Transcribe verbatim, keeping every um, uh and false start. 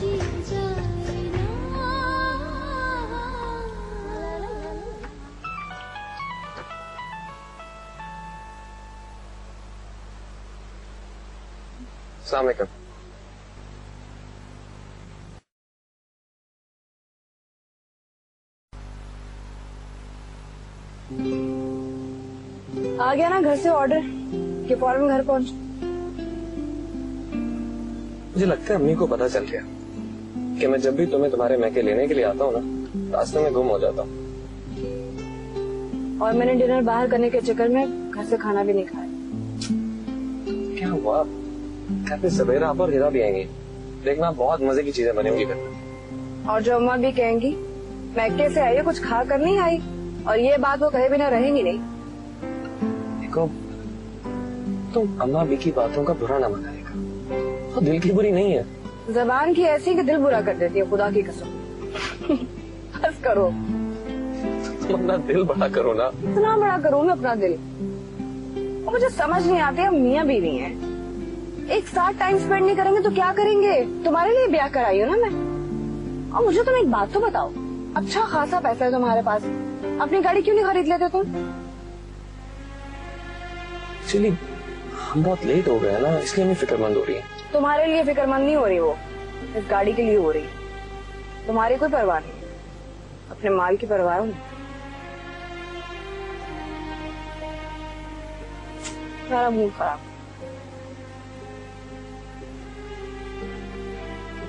अस्सलाम वालेकुम। आ गया ना घर से ऑर्डर कि फौरन घर पहुंच। मुझे लगता है अम्मी को पता चल गया कि मैं जब भी तुम्हें तुम्हारे मैके लेने के लिए आता हूँ ना, रास्ते में गुम हो जाता हूँ। और मैंने डिनर बाहर करने के चक्कर में घर से खाना भी नहीं खाया। क्या हुआ? घर पे सवेरा आप और हिरा भी आएंगे, देखना बहुत मजे की चीजें बनी होंगी घर में। और जो अम्मा भी कहेंगी मैके से आई है, कुछ खा कर नहीं आई, और ये बात वो कहे बिना रहेंगी नहीं। देखो, तुम अम्मा भी की बातों का बुरा ना मनाएगा, वो दिल की बुरी नहीं है। जबान की ऐसी कि दिल बुरा कर देती है, खुदा की कसम। बस करो, तुम अपना दिल बड़ा करो ना। इतना बड़ा करूँ मैं अपना दिल? और मुझे समझ नहीं आती, हम मियाँ बीवी हैं, एक साथ टाइम स्पेंड नहीं करेंगे तो क्या करेंगे? तुम्हारे लिए ब्याह कराई हो ना मैं। और मुझे तुम एक बात तो बताओ, अच्छा खासा पैसा है तुम्हारे पास, अपनी गाड़ी क्यों नहीं खरीद लेते तुम? एक्चुअली हम बहुत लेट हो गए ना, इसलिए मैं फिक्रमंद हो रही है। तुम्हारे लिए फिक्रमंद नहीं हो रही, वो इस गाड़ी के लिए हो रही है। तुम्हारी कोई परवाह नहीं, अपने माल की परवाह है। मेरा मूड खराब।